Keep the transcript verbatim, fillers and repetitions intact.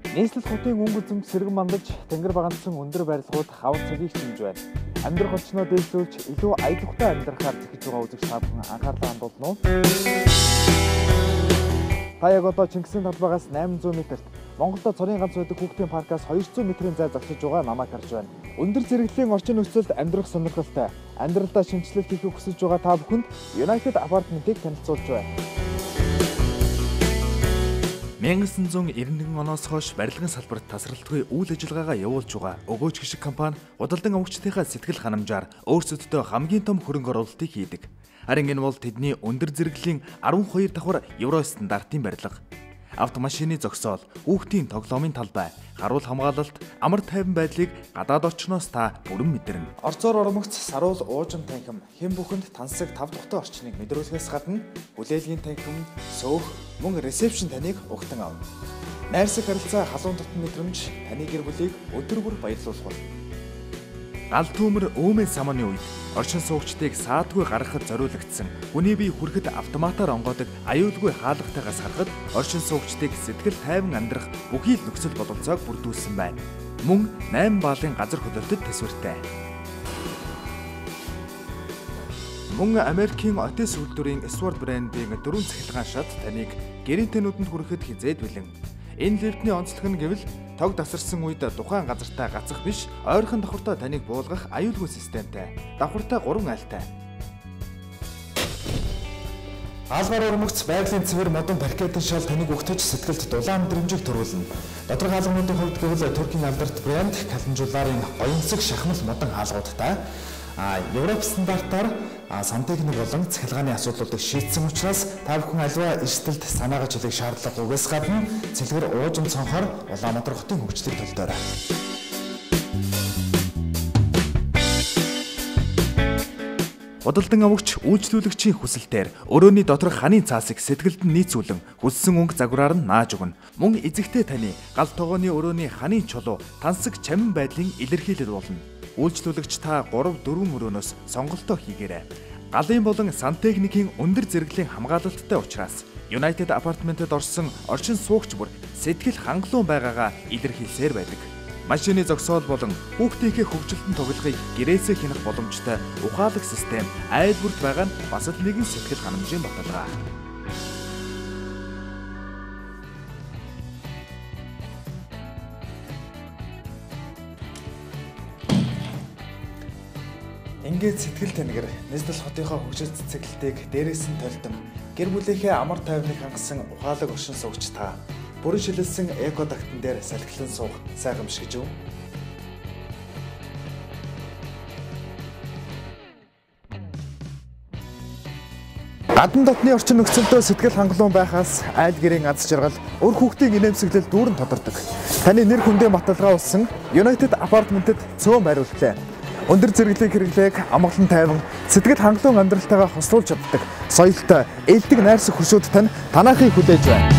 Нийслэл хотын өнгө үзэмж сэргэн мандаж тэнгэр багцсан өндөр барилгууд хавар цагийг хэмж байна. Амьдрах очноо дээлжүүлж илүү аялалтай амьдрахаар зэхэж байгаа үзэгч та бүхэн анхаарлаа хандуулна уу? Та яг одоо Чингисийн талбайгаас найман зуун метрт, Монголдо цорын ганц байдаг хүүхдийн паркаас хоёрдугаар метрийн зай зогсож байгаа намайг харж байна. Өндөр зэрэглэлийн орчин нөхцөлд амьдрах сонирхолтой, амьдралдаа шинжилэлт хийх хүсэж байгаа та бүхэнд United Apartment-ыг танилцуулж байна. мянга девятьсот девяносто нэгэн оноос хойш барилгын салбарт тасралтгүй үйл ажиллагаагаа явуулж байгаа өгөөж гişиг компани худалдан авагчдынхаа сэтгэл ханамжаар өөрсөддөө хамгийн том хөрөнгө оруулалтыг хийдэг. Харин энэ бол тэдний өндөр зэрэглэлийн арван хоёр давхар евро стандартын барилга. Автомашины зогсоол, хүүхдийн тоглоомын талбай, харуул хамгаалалт, амар тайван байдлыг гадаад орчноос та бүрэн мэдэрнэ. Орцоор ормогц, саруул, уужим танхим, хэн бүхэнд тансаг тав тухтай орчныг мэдрүүлэхээс гадна хүлээлгийн танхим, сөөх, мөн ресепшн таныг угтан авна. Найрсаг харилцаа халуун дотн мэдрэмж таны гэр бүлийг өдөр бүр баярлуулах болно. Гал түүмэр өөмөө саманы үед орчин суугчдыг саадгүй гаргахад зориулагдсан хүний бие хүрэхэд автоматар онгоодог аюулгүй хаалгатайгаас харахад орчин суугчдыг сэтгэл тайван амьдрах бүхий л нөхцөл бололцоог бүрдүүлсэн байна. Мөн найман баалын газар хөдлөлтөд төсвөртэй. Мөн Америкийн Otis үйлдвэрийн Sword брендийн дөрвөн цахилгаан шат таныг гэрийн тэнүүдэнд хүрэхэд хизээд бэлэн. Энэ лифтний онцлог нь гэвэл тог тасарсан үед тухайн газартаа гацах биш, ойрхон давхартай таныг буулгах аюулгүй системтэй. Давхартай гурван айлтай. Алгаар ормогц байгалийн цэвэр модон паркетын шал таныг өгтөж сэтгэлд дулаан мэдрэмжийг төрүүлнэ. Доторх хаалгануудын хувьд гэвэл Туркийн алдарт брэнд Калинжуларын оюнсаг шахмал модон хаалгуудтай. А Европ стандартаар сантехник болон цахилгааны асуудлуудыг шийдсэн учраас та бүхэн аливаа эрсдэлд санаагаа чөлөөг шаардлагагүйгээс гадна цэлгэр уужим цонхоор Улаанбаатар хотын хөгжлийг төлдөөрэй. Худалдан авагч үйлчлүүлэгчийн хүсэлтээр өрөөний доторх ханийн цаасыг сэтгэлд нь нийцүүлэн хүссэн өнгө загвараар нь нааж өгнө. Мөн эзэгтэй таны гал тогооны өрөөний ханийн чулуу тансаг чамин байдлын илэрхийлэл болно. Үйлчлүүлэгч та гурав дөрвөн өрөөнөөс сонголтоо хийгээрэй. Галын болон сантехникийн өндөр зэрэглэлийн хамгаалалттай учраас United Apartment-д орсон орчин суугч бүр сэтгэл хангалуун байгаагаа илэрхийлсээр байдаг. Машины зогсоол болон хүүхдийнхээ хөгжилтөнд тоглохыг гэрээсээ хянах боломжтой ухаалаг систем айл бүрт байгаа нь бас л нэгэн сэтгэл ханамжийн баталгаа. Ингээд сэтгэл тэнгэр нийслэл хотынхоо хөгжил цэцэглэлтийг дээрээс нь толдон гэр бүлийнхээ амар тайвныг хангасан ухаалаг оршин суугч та бүрэн шилэлсэн эко дактан дээр салхилан суух сайхамш гэж юу? Гадна дотны орчин нөхцөлдөө сэтгэл хангалуун байхаас айл гэрийн аз жаргал, өр хүүхдийн инээмсэглэл дүүрэн тодордог. Таны нэр хүндээ баталгаа болсон United Apartment-д цөөн байрууллаа. Өндөр зэрэглэлийн хэрэглээг амгалан тайван, сэтгэл хангалуун амьдралтайгаа хослуулж чаддаг соёлтой, ээлдэг найрсаг хөшөөд тань танаахыг хүлээж байна.